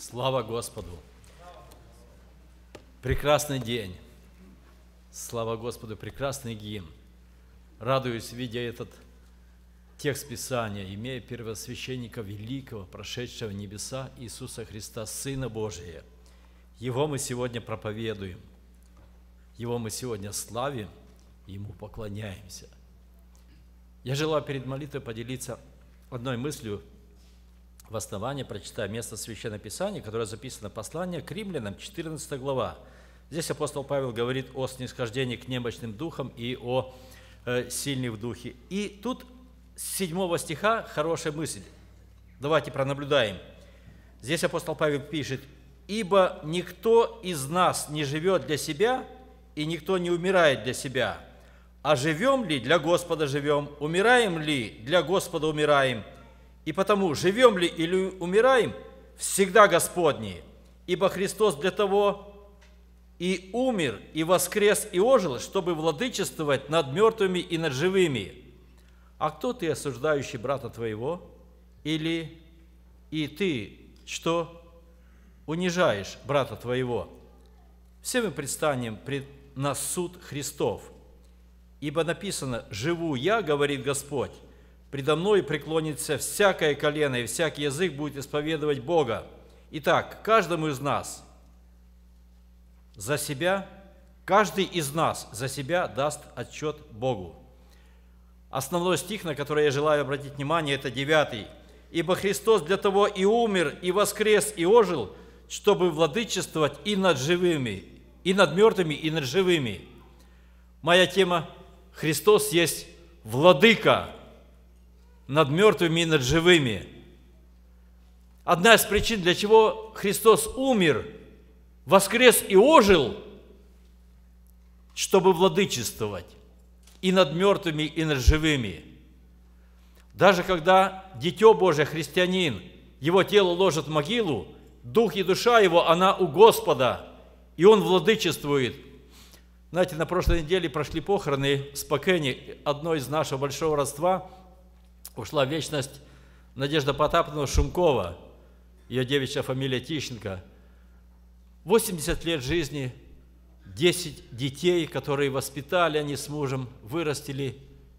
Слава Господу! Прекрасный день! Слава Господу! Прекрасный гимн! Радуюсь, видя этот текст Писания, имея первосвященника великого, прошедшего небеса Иисуса Христа, Сына Божия. Его мы сегодня проповедуем, Его мы сегодня славим, Ему поклоняемся. Я желаю перед молитвой поделиться одной мыслью в основании, прочитаю место Священного Писания, которое записано в послании к Римлянам, 14 глава. Здесь апостол Павел говорит о снисхождении к немощным духам и о сильных в духе. И тут с 7 стиха хорошая мысль. Давайте пронаблюдаем. Здесь апостол Павел пишет: «Ибо никто из нас не живет для себя, и никто не умирает для себя. А живем ли, для Господа живем, умираем ли, для Господа умираем. И потому, живем ли или умираем, всегда Господни. Ибо Христос для того и умер, и воскрес, и ожил, чтобы владычествовать над мертвыми и над живыми. А кто ты, осуждающий брата твоего? Или и ты, что унижаешь брата твоего? Все мы предстанем пред нас суд Христов. Ибо написано: «Живу я, говорит Господь, предо мной преклонится всякое колено, и всякий язык будет исповедовать Бога». Итак, каждому из нас за себя, каждый из нас за себя даст отчет Богу. Основной стих, на который я желаю обратить внимание, это 9. «Ибо Христос для того и умер, и воскрес, и ожил, чтобы владычествовать и над живыми, и над мертвыми, и над живыми». Моя тема: Христос есть владыка над мертвыми и над живыми. Одна из причин, для чего Христос умер, воскрес и ожил, чтобы владычествовать и над мертвыми, и над живыми. Даже когда Дитё Божие, христианин, его тело ложат в могилу, дух и душа его, она у Господа, и он владычествует. Знаете, на прошлой неделе прошли похороны в Спокене. Одной из нашего большого родства ушла в вечность Надежда Потаповна Шумкова, ее девичья фамилия Тищенко. 80 лет жизни, 10 детей, которые воспитали они с мужем, вырастили.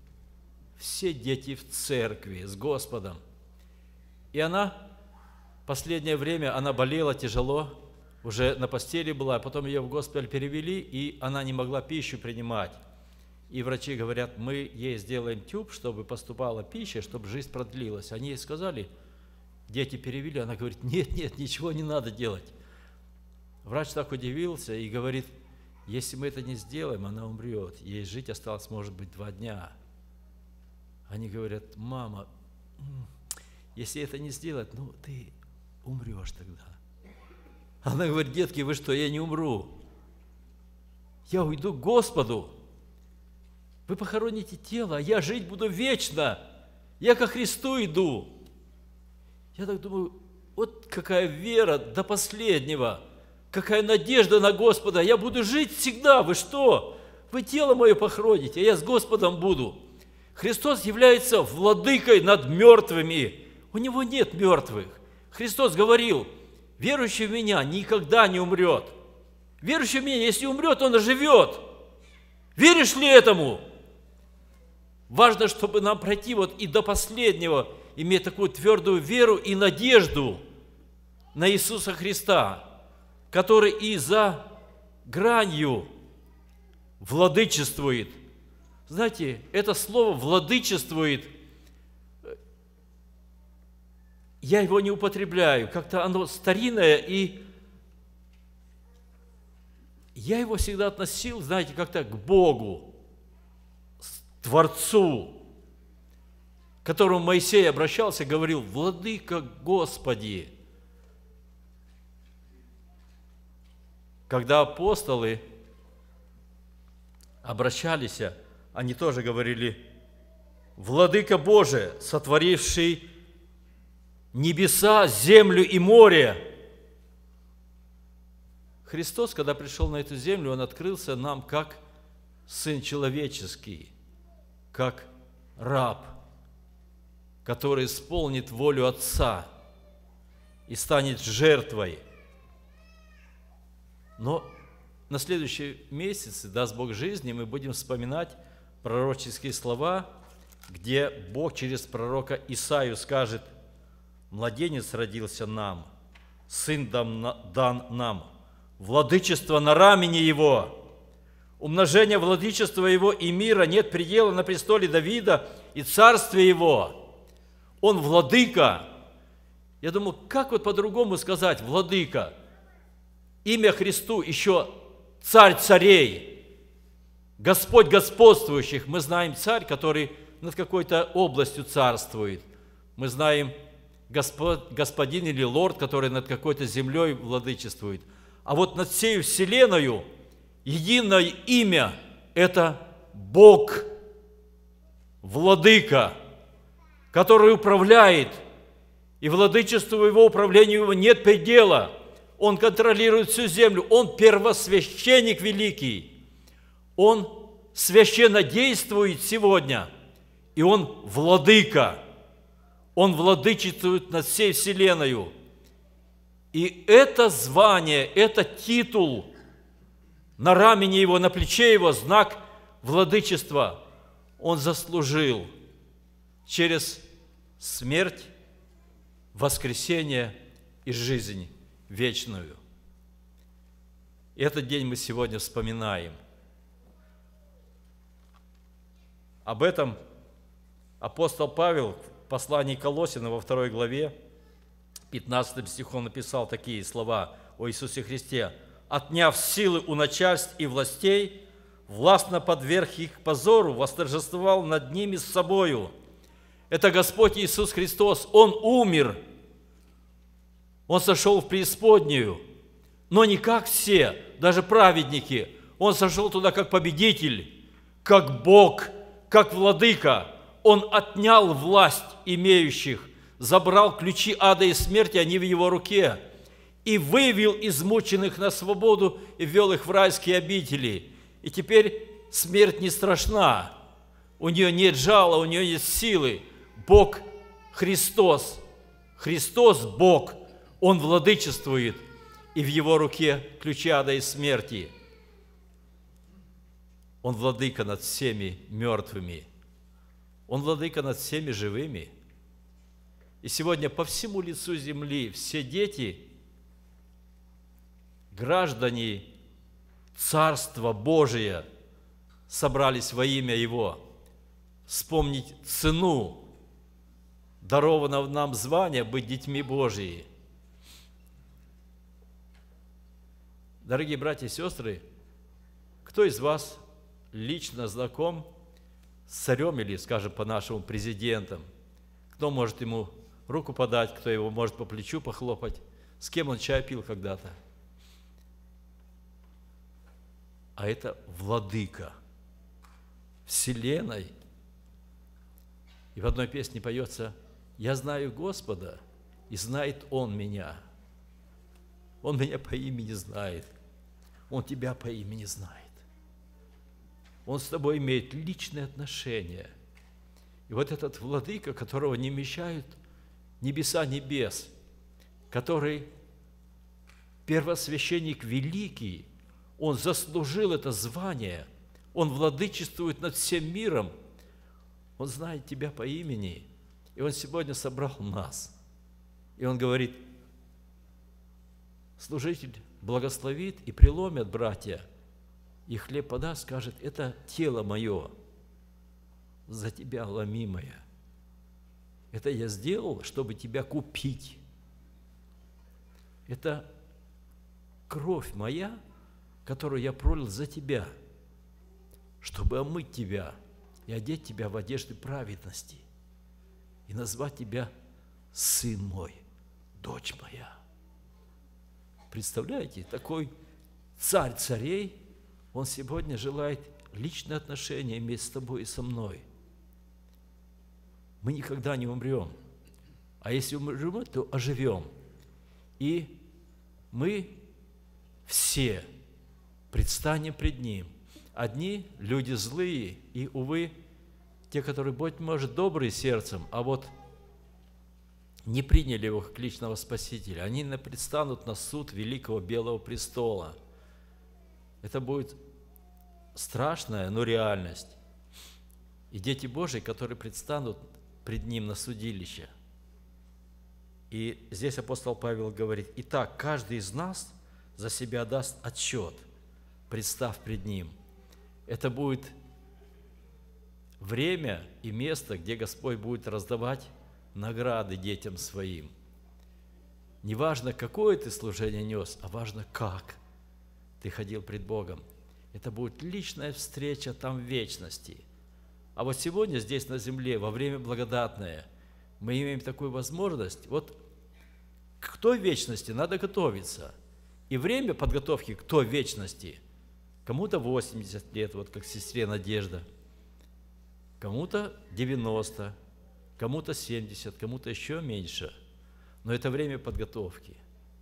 Все дети в церкви с Господом. И она, последнее время, она болела тяжело, уже на постели была, потом ее в госпиталь перевели, и она не могла пищу принимать. И врачи говорят: мы ей сделаем тюб, чтобы поступала пища, чтобы жизнь продлилась. Они ей сказали, дети перевели, она говорит: нет, ничего не надо делать. Врач так удивился и говорит: если мы это не сделаем, она умрет. Ей жить осталось, может быть, 2 дня. Они говорят: мама, если это не сделать, ты умрешь тогда. Она говорит: детки, вы что, я не умру. Я уйду к Господу. Вы похороните тело, а я жить буду вечно. Я ко Христу иду. Я так думаю, вот какая вера до последнего, какая надежда на Господа. Я буду жить всегда. Вы что? Вы тело мое похороните, а я с Господом буду. Христос является владыкой над мертвыми. У Него нет мертвых. Христос говорил: верующий в Меня никогда не умрет. Верующий в Меня, если умрет, он оживет. Веришь ли этому? Важно, чтобы нам пройти и до последнего, иметь такую твердую веру и надежду на Иисуса Христа, который и за гранью владычествует. Знаете, это слово «владычествует», я его не употребляю, как-то оно старинное, и я его всегда относил, знаете, как-то к Богу, Творцу, к которому Моисей обращался, говорил: «Владыка Господи». Когда апостолы обращались, они тоже говорили: «Владыка Божий, сотворивший небеса, землю и море». Христос, когда пришел на эту землю, Он открылся нам как Сын Человеческий, как раб, который исполнит волю Отца. и станет жертвой. Но на следующие месяцы, даст Бог жизни, мы будем вспоминать пророческие слова, где Бог через пророка Исаию скажет: «Младенец родился нам, сын дан нам, владычество на рамени его, умножение владычества его и мира нет предела на престоле Давида и царстве его». Он владыка. Я думаю, как вот по-другому сказать владыка? Имя Христу еще царь царей, Господь господствующих. Мы знаем царь, который над какой-то областью царствует. Мы знаем господин или лорд, который над какой-то землей владычествует. А вот над всей вселенной единое имя – это Бог, владыка, который управляет, и владычеству его, управлению его нет предела. Он контролирует всю землю, он первосвященник великий, он священно действует сегодня, и он владыка, он владычествует над всей вселенной. И это звание, это титул на рамени его, на плече его, знак владычества он заслужил через смерть, воскресение и жизнь вечную. И этот день мы сегодня вспоминаем. Об этом апостол Павел в послании к Колоссянам во 2 главе, 15 стихом написал такие слова о Иисусе Христе: «Отняв силы у начальств и властей, властно подверг их позору, восторжествовал над ними с собою». Это Господь Иисус Христос. Он умер, Он сошел в преисподнюю, но не как все, даже праведники. Он сошел туда как победитель, как Бог, как владыка. Он отнял власть имеющих, забрал ключи ада и смерти, они в Его руке, и вывел измученных на свободу и ввел их в райские обители. И теперь смерть не страшна, у нее нет жала, у нее нет силы. Бог Христос, Христос Бог, Он владычествует, и в Его руке ключи ада и смерти. Он владыка над всеми мертвыми, Он владыка над всеми живыми. И сегодня по всему лицу земли все дети, граждане Царства Божия, собрались во имя Его, вспомнить цену дарованного нам звания быть детьми Божьими. Дорогие братья и сестры, кто из вас лично знаком с царем или, скажем, по-нашему, президентом? Кто может ему руку подать, кто его может по плечу похлопать? С кем он чай пил когда-то? А это владыка вселенной. И в одной песне поется: «Я знаю Господа, и знает Он меня». Он меня по имени знает. Он тебя по имени знает. Он с тобой имеет личные отношения. И вот этот владыка, которого не вмещают небеса небес, который первосвященник великий, он заслужил это звание, он владычествует над всем миром, он знает тебя по имени, и он сегодня собрал нас. И он говорит: служитель благословит и преломят братья, и хлеб подаст, скажет: это тело мое, за тебя ломимое. Это я сделал, чтобы тебя купить. Это кровь моя, которую я пролил за тебя, чтобы омыть тебя и одеть тебя в одежды праведности и назвать тебя сын мой, дочь моя. Представляете, такой царь царей, он сегодня желает личные отношения иметь с тобой и со мной. Мы никогда не умрем, а если умрем, то оживем. И мы все предстанем пред Ним. Одни люди злые, и, увы, те, которые, быть может, добрые сердцем, а вот не приняли Его как личного Спасителя, они предстанут на суд Великого Белого Престола. Это будет страшная, но реальность. И дети Божьи, которые предстанут пред Ним на судилище. И здесь апостол Павел говорит: «Итак, каждый из нас за себя даст отчет, представ пред Ним». Это будет время и место, где Господь будет раздавать награды детям Своим. Не важно, какое ты служение нес, а важно, как ты ходил пред Богом. Это будет личная встреча там в вечности. А вот сегодня здесь на земле, во время благодатное, мы имеем такую возможность. Вот к той вечности надо готовиться. И время подготовки к той вечности кому-то 80 лет, вот как сестре Надежда, кому-то 90, кому-то 70, кому-то еще меньше. Но это время подготовки.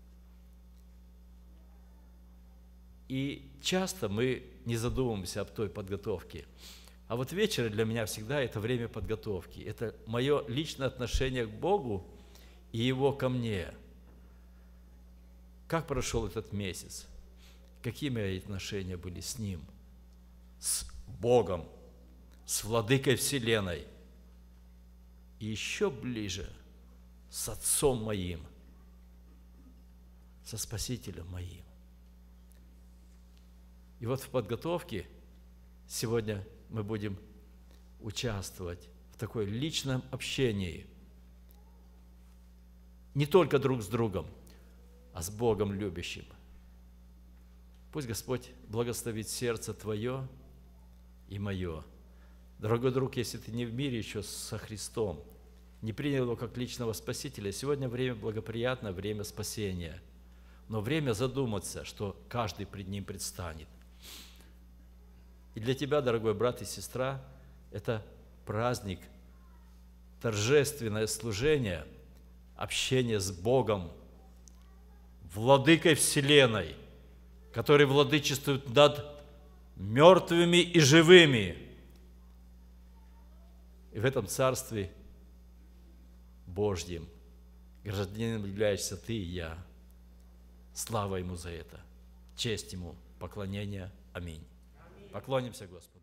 И часто мы не задумываемся об той подготовке. А вот вечер для меня всегда это время подготовки. Это мое личное отношение к Богу и Его ко мне. Как прошел этот месяц? Какие мои отношения были с Ним? С Богом, с Владыкой Вселенной. И еще ближе с Отцом моим, со Спасителем моим. И вот в подготовке сегодня мы будем участвовать в такой личном общении. Не только друг с другом, а с Богом любящим. Пусть Господь благословит сердце твое и мое. Дорогой друг, если ты не в мире еще со Христом, не принял Его как личного Спасителя, сегодня время благоприятное, время спасения. Но время задуматься, что каждый пред Ним предстанет. И для тебя, дорогой брат и сестра, это праздник, торжественное служение, общение с Богом, Владыкой Вселенной, который владычествует над мертвыми и живыми. И в этом Царстве Божьем гражданином являешься ты и я. Слава Ему за это, честь Ему, поклонение. Аминь. Поклонимся Господу.